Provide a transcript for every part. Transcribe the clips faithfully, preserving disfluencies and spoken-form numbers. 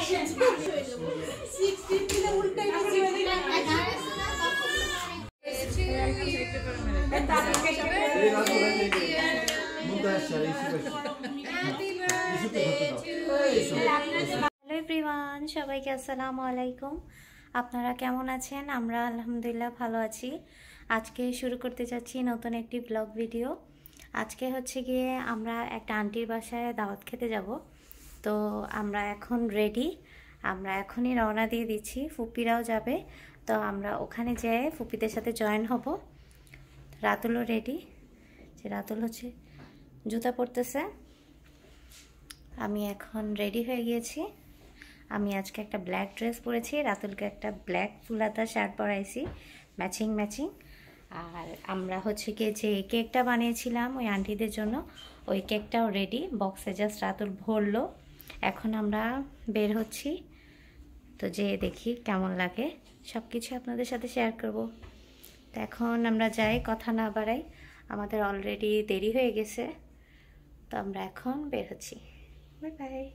Hello everyone, সবাইকে আসসালামু আলাইকুম। আপনারা কেমন আছেন? আমরা আলহামদুলিল্লাহ ভালো আছি। আজকে শুরু করতে যাচ্ছি নতুন একটি ব্লগ ভিডিও। আজকে হচ্ছে গিয়ে আমরা একটা আন্টির বাসায় দাওয়াত খেতে যাব। তো আমরা এখন রেডি, আমরা এখনই রওনা দিয়ে দিচ্ছি। ফুপিরাও যাবে, তো আমরা ওখানে যেয়ে ফুপিদের সাথে জয়েন হব। রাতুলও রেডি, যে রাতুল হচ্ছে জুতা পরতেছে। আমি এখন রেডি হয়ে গিয়েছি। আমি আজকে একটা ব্ল্যাক ড্রেস পরেছি, রাতুলকে একটা ব্ল্যাক ফুলাতা শার্ট পরাইছি, ম্যাচিং ম্যাচিং। আর আমরা হচ্ছে গিয়ে যে কেকটা বানিয়েছিলাম ওই আন্টিদের জন্য, ওই কেকটাও রেডি, বক্সে জাস্ট রাতুল ভরলো। এখন আমরা বের হচ্ছি, তো যে দেখি কেমন লাগে, সব কিছু আপনাদের সাথে শেয়ার করব। তো এখন আমরা যাই, কথা না বাড়াই, আমাদের অলরেডি দেরি হয়ে গেছে। তো আমরা এখন বের হচ্ছি। Bye bye.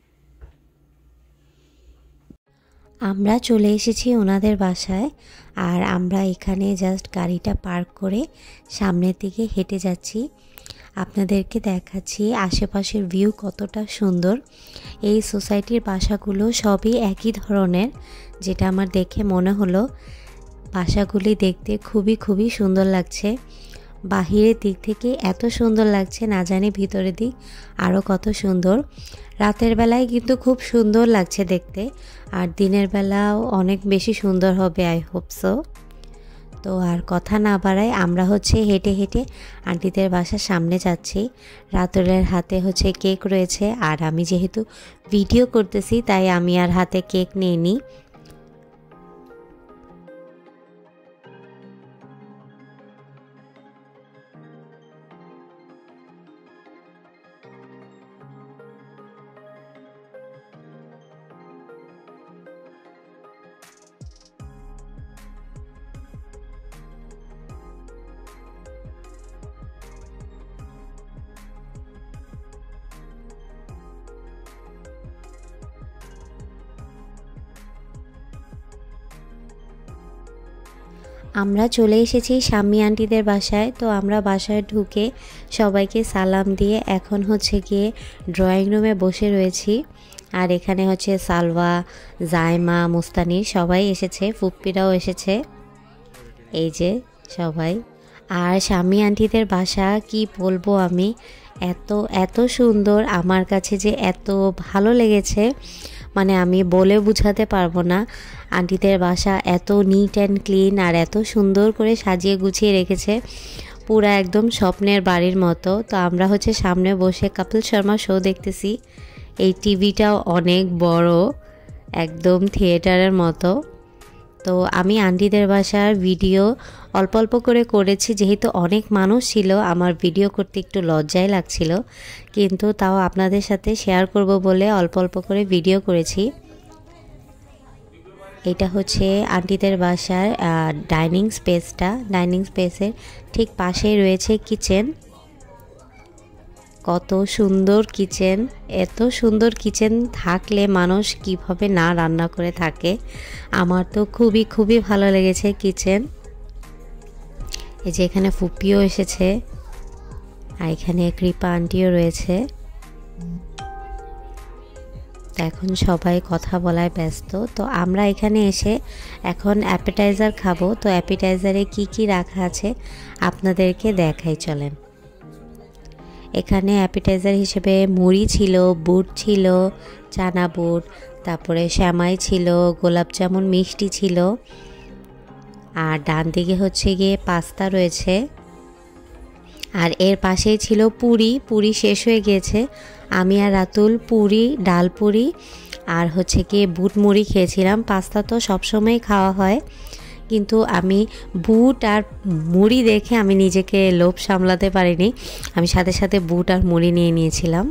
আমরা চলে এসেছি ওনাদের বাসায়, আর আমরা এখানে জাস্ট গাড়িটা পার্ক করে সামনের দিকে হেঁটে যাচ্ছি। আপনাদেরকে দেখাচ্ছি আশেপাশের ভিউ কতটা সুন্দর। এই সোসাইটির বাসাগুলো সবই একই ধরনের, যেটা আমার দেখে মনে হলো। বাসাগুলি দেখতে খুবই খুবই সুন্দর লাগছে। বাহিরের দিক থেকে এত সুন্দর লাগছে, না জানি ভিতরের দিক আরও কত সুন্দর। রাতের বেলায় কিন্তু খুব সুন্দর লাগছে দেখতে, আর দিনের বেলাও অনেক বেশি সুন্দর হবে, আই হোপ সো। তো আর কথা না বাড়াই, আমরা হচ্ছে হেঁটে হেঁটে আন্টিদের বাসার সামনে যাচ্ছি। রাতুলের হাতে হচ্ছে কেক রয়েছে, আর আমি যেহেতু ভিডিও করতেছি তাই আমি আর হাতে কেক নিয়ে নিই। আমরা চলে এসেছি শাম্মী আন্টিদের বাসায়। তো আমরা বাসায় ঢুকে সবাইকে সালাম দিয়ে এখন হচ্ছে গিয়ে ড্রয়িং রুমে বসে রয়েছি। আর এখানে হচ্ছে সালওয়া, জাইমা, মুস্তানি সবাই এসেছে, ফুপ্পিরাও এসেছে, এই যে সবাই। আর শাম্মী আন্টিদের বাসা কি বলবো আমি, এত এত সুন্দর, আমার কাছে যে এত ভালো লেগেছে, মানে আমি বলে বুঝাতে পারবো না। আন্টিদের বাসা এত নিট অ্যান্ড ক্লিন, আর এত সুন্দর করে সাজিয়ে গুছিয়ে রেখেছে, পুরা একদম স্বপ্নের বাড়ির মতো। তো আমরা হচ্ছে সামনে বসে কপিল শর্মা শো দেখতেছি। এই টিভিটাও অনেক বড়, একদম থিয়েটারের মতো। তো আমি আন্টিদের বাসার ভিডিও অল্প অল্প করে করেছি, যেহেতু অনেক মানুষ ছিল, আমার ভিডিও করতে একটু লজ্জাই লাগছিল, কিন্তু তাও আপনাদের সাথে শেয়ার করব বলে অল্প অল্প করে ভিডিও করেছি। এটা হচ্ছে আন্টিদের বাসার ডাইনিং স্পেসটা। ডাইনিং স্পেসের ঠিক পাশেই রয়েছে কিচেন। কত সুন্দর কিচেন! এত সুন্দর কিচেন থাকলে মানুষ কিভাবে না রান্না করে থাকে। আমার তো খুবই খুবই ভালো লেগেছে কিচেন। এই যে এখানে ফুপিও এসেছে, আর এখানে কৃপা আন্টিও রয়েছে। তো এখন সবাই কথা বলায় ব্যস্ত। তো আমরা এখানে এসে এখন অ্যাপিটাইজার খাবো। তো অ্যাপিটাইজারে কি কি রাখা আছে আপনাদেরকে দেখাই, চলেন। এখানে অ্যাপিটাইজার হিসেবে মুড়ি ছিল, বুট ছিল, চানা বুট, তারপরে শ্যামাই ছিল, গোলাপ জামুন মিষ্টি ছিল, আর ডান দিকে হচ্ছে গিয়ে পাস্তা রয়েছে। আর এর পাশেই ছিল পুরি। পুরি শেষ হয়ে গিয়েছে, আমি আর রাতুল পুরি, ডাল পুরি আর হচ্ছে গিয়ে বুট মুড়ি খেয়েছিলাম। পাস্তা তো সবসময় খাওয়া হয়, কিন্তু আমি বুট আর মুড়ি দেখে আমি নিজেকে লোভ সামলাতে পারিনি, আমি সাথে সাথে বুট আর মুড়ি নিয়ে নিয়েছিলাম।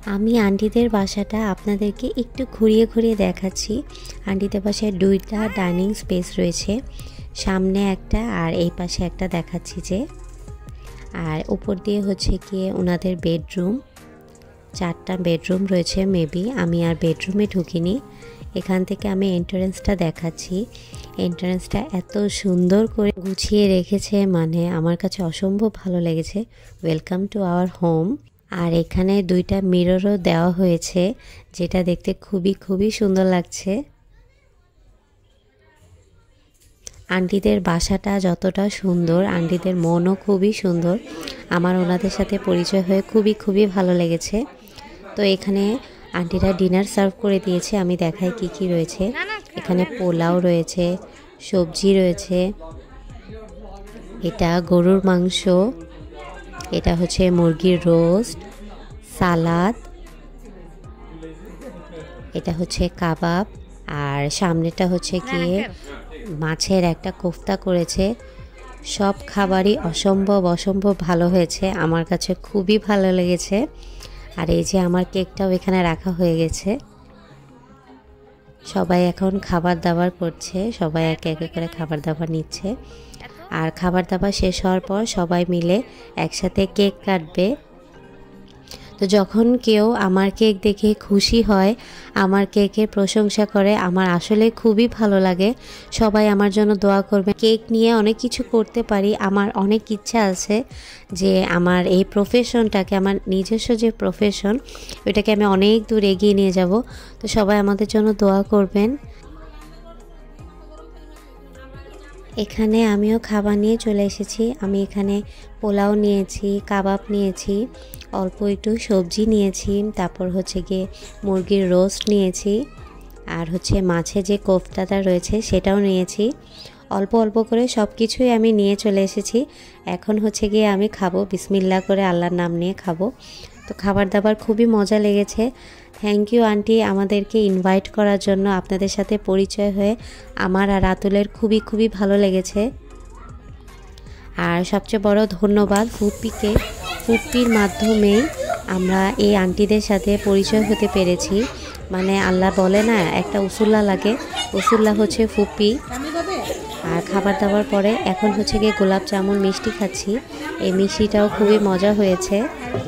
আমি আন্টিদের বাসাটা আপনাদেরকে একটু ঘুরিয়ে ঘুরিয়ে দেখাচ্ছি। আন্টিদের বাসায় দুইটা ডাইনিং স্পেস রয়েছে, সামনে একটা আর এই পাশে একটা দেখাচ্ছি যে, আর উপর দিয়ে হচ্ছে গিয়ে ওনাদের বেডরুম, চারটা বেডরুম রয়েছে মেবি। আমি আর বেডরুমে ঢুকিনি, এখান থেকে আমি এন্ট্রান্সটা দেখাচ্ছি। এন্ট্রান্সটা এত সুন্দর করে গুছিয়ে রেখেছে, মানে আমার কাছে অসম্ভব ভালো লেগেছে। Welcome to our home. আর এখানে দুইটা মিররও দেওয়া হয়েছে, যেটা দেখতে খুবই খুবই সুন্দর লাগছে। আন্টিদের বাসাটা যতটা সুন্দর, আন্টিদের মনও খুবই সুন্দর। আমার ওনাদের সাথে পরিচয় হয়ে খুবই খুবই ভালো লেগেছে। তো এখানে আন্টিরা ডিনার সার্ভ করে দিয়েছে, আমি দেখাই কি কি রয়েছে। এখানে পোলাও রয়েছে, সবজি রয়েছে, এটা গরুর মাংস, এটা হচ্ছে মুরগির রোস্ট, সালাদ, এটা হচ্ছে কাবাব, আর সামনেটা হচ্ছে গিয়ে মাছের একটা কোফতা করেছে। সব খাবারই অসম্ভব অসম্ভব ভালো হয়েছে, আমার কাছে খুবই ভালো লেগেছে। আর এই যে আমার কেকটাও এখানে রাখা হয়ে গেছে। সবাই এখন খাবার দাবার করছে, সবাই একে একে করে খাবার দাবার নিচ্ছে। আর খাবার দাবার শেষ হওয়ার পর সবাই মিলে একসাথে কেক কাটবে। তো যখন কেউ আমার কেক দেখে খুশি হয়, আমার কেকের প্রশংসা করে, আমার আসলে খুবই ভালো লাগে। সবাই আমার জন্য দোয়া করবে। কেক নিয়ে অনেক কিছু করতে পারি, আমার অনেক ইচ্ছা আছে যে আমার এই প্রফেশনটাকে, আমার নিজস্ব যে প্রফেশন, ওইটাকে আমি অনেক দূর এগিয়ে নিয়ে যাব। তো সবাই আমাদের জন্য দোয়া করবেন। এখানে আমিও খাবার নিয়ে চলে এসেছি। আমি এখানে পোলাও নিয়েছি, কাবাব নিয়েছি, অল্প একটু সবজি নিয়েছি, তারপর হচ্ছে গিয়ে মুরগির রোস্ট নিয়েছি, আর হচ্ছে মাছে যে কোফতাটা রয়েছে সেটাও নিয়েছি। অল্প অল্প করে সব কিছুই আমি নিয়ে চলে এসেছি। এখন হচ্ছে গিয়ে আমি খাবো, বিসমিল্লাহ করে আল্লাহর নাম নিয়ে খাবো। তো খাবার দাবার খুবই মজা লেগেছে। থ্যাংক ইউ আন্টি আমাদেরকে ইনভাইট করার জন্য। আপনাদের সাথে পরিচয় হয়ে আমার আর রাতুলের খুবই খুবই ভালো লেগেছে। আর সবচেয়ে বড় ধন্যবাদ ফুপ্পিকে। ফুপ্পির মাধ্যমেই আমরা এই আন্টিদের সাথে পরিচয় হতে পেরেছি। মানে আল্লাহ বলে না, একটা উসুল্লা লাগে, উসুল্লা হচ্ছে ফুপ্পি। আর খাবার দাবার পরে এখন হচ্ছে গিয়ে গোলাপ জামুন মিষ্টি খাচ্ছি। এই মিষ্টিটাও খুবই মজা হয়েছে।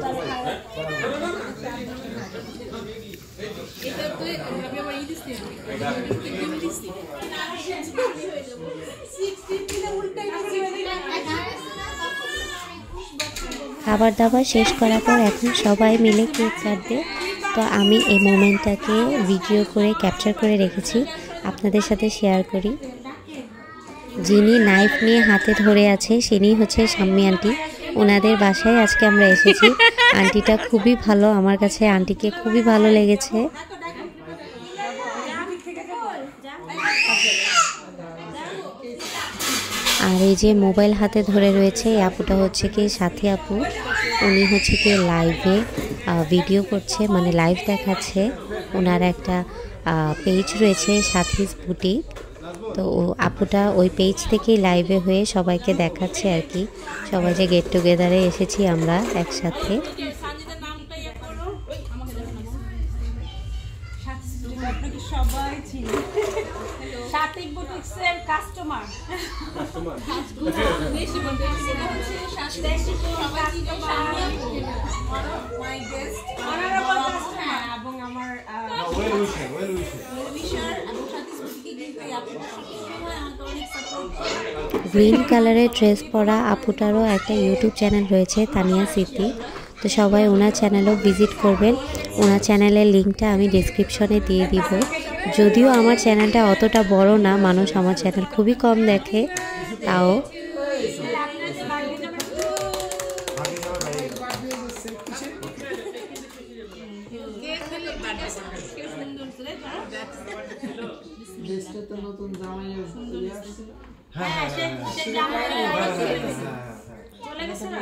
খাবার দাবার শেষ করার পর এখন সবাই মিলে কেক কাটবে। তো আমি এই মোমেন্টটাকে ভিডিও করে ক্যাপচার করে রেখেছি, আপনাদের সাথে শেয়ার করি। যিনি নাইফ নিয়ে হাতে ধরে আছে তিনি হচ্ছে শাম্মী আন্টি। ওনাদের বাসায় আজকে আমরা এসেছি। আন্টিটা খুবই ভালো, আমার কাছে আন্টিকে খুবই ভালো লেগেছে। আর এই যে মোবাইল হাতে ধরে রয়েছে এই আপুটা হচ্ছে কি সাথী আপু। উনি হচ্ছে কি লাইভে ভিডিও করছে, মানে লাইভ দেখাচ্ছে। ওনার একটা পেজ রয়েছে সাথীস বুটিক। তো আপুটা ওই পেজ থেকেই লাইভে হয়ে সবাইকে দেখাচ্ছে আর কি। সবাই যে গেট টুগেদারে এসেছি আমরা একসাথে। সবাই ছিল সাতিক বুটিক্সের কাস্টমার কাস্টমার বেশি বলতে সেটা হচ্ছে সাতিক সবাই ছিল মাই গেস্ট অনারেবল কাস্টমার এবং আমার well wisher well wisher well wisher এবং সাতিক বুটিকে কিন্তু এই আপুটা সবসময় আমাকে অনেক সাপোর্ট করে। গ্রিন কালারের ড্রেস পরা আপুটারও একটা ইউটিউব চ্যানেল রয়েছে, তানিয়া সিটি। তো সবাই ওনার চ্যানেলও ভিজিট করবেন। ওনার চ্যানেলের লিঙ্কটা আমি ডিসক্রিপশনে দিয়ে দিব। যদিও আমার চ্যানেলটা অতটা বড় না, মানুষ আমার চ্যানেল খুবই কম দেখে, তাও চলে গেছে না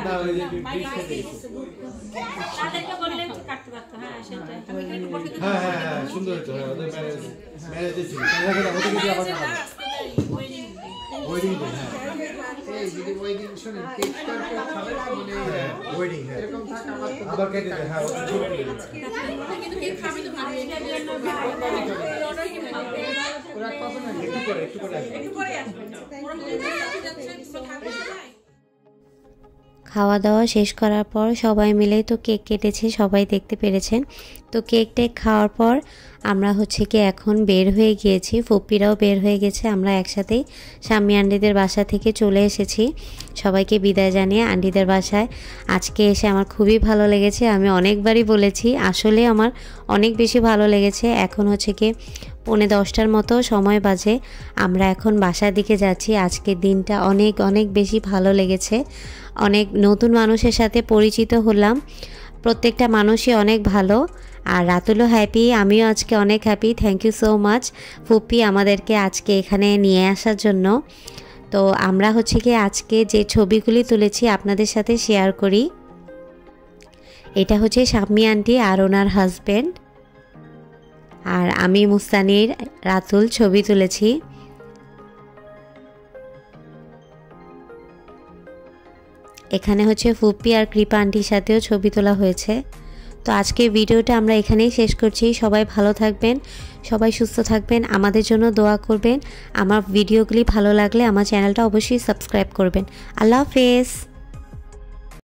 তাদেরকে বললে কাটতে পারতো। হ্যাঁ সেটাই আমি একটু বসে দিই। হ্যাঁ হ্যাঁ সুন্দর তো ওদের ম্যারেজ ম্যারেজ ছিল তাহলে ওদের কি আবার ওয়েডিং ওয়েডিং হ্যাঁ এই যদি ওয়েডিং শুনেন কেক কাট করে মানে ওয়েডিং এরকম থাকে আবার আবার কেটে দেয় হ্যাঁ কিন্তু কেক খাবে তো ভালো অর্ডার কি মানে ওরা কত না একটু করে একটু করে একটু করে আসবে ওরা যাচ্ছে যাচ্ছে থাকবে না। খাওয়া দাওয়া শেষ করার পর সবাই মিলে তো কেক কেটেছে, সবাই দেখতে পেরেছেন। তো কেক টেক খাওয়ার পর আমরা হচ্ছে কি এখন বের হয়ে গিয়েছি, ফুপ্পিরাও বের হয়ে গেছে। আমরা একসাথেই স্বামী আন্টিদের বাসা থেকে চলে এসেছি সবাইকে বিদায় জানিয়ে আন্টিদের বাসায়। আজকে এসে আমার খুবই ভালো লেগেছে, আমি অনেকবারই বলেছি, আসলে আমার অনেক বেশি ভালো লেগেছে। এখন হচ্ছে কি পৌনে দশটার মতো সময় বাজে, আমরা এখন বাসার দিকে যাচ্ছি। আজকের দিনটা অনেক অনেক বেশি ভালো লেগেছে, অনেক নতুন মানুষের সাথে পরিচিত হলাম, প্রত্যেকটা মানুষই অনেক ভালো। আর রাতুলও হ্যাপি, আমিও আজকে অনেক happy. Thank you so much ফুপ্পি আমাদেরকে আজকে এখানে নিয়ে আসার জন্য। তো আমরা হচ্ছে কি আজকে যে ছবিগুলি তুলেছি আপনাদের সাথে শেয়ার করি। এটা হচ্ছে স্বামী আন্টি আর ওনার হাজব্যান্ড, আর আমি মুস্তানির রাতুল ছবি তুলেছি। এখানে হচ্ছে ফুপ্পি আর কৃপা আন্টির সাথেও ছবি তোলা হয়েছে। তো আজকের ভিডিওটা আমরা এখানেই শেষ করছি। সবাই ভালো থাকবেন, সবাই সুস্থ থাকবেন, আমাদের জন্য দোয়া করবেন। আমার ভিডিওগুলি ভালো লাগলে আমার চ্যানেলটা অবশ্যই সাবস্ক্রাইব করবেন। আল্লাহ হাফেজ।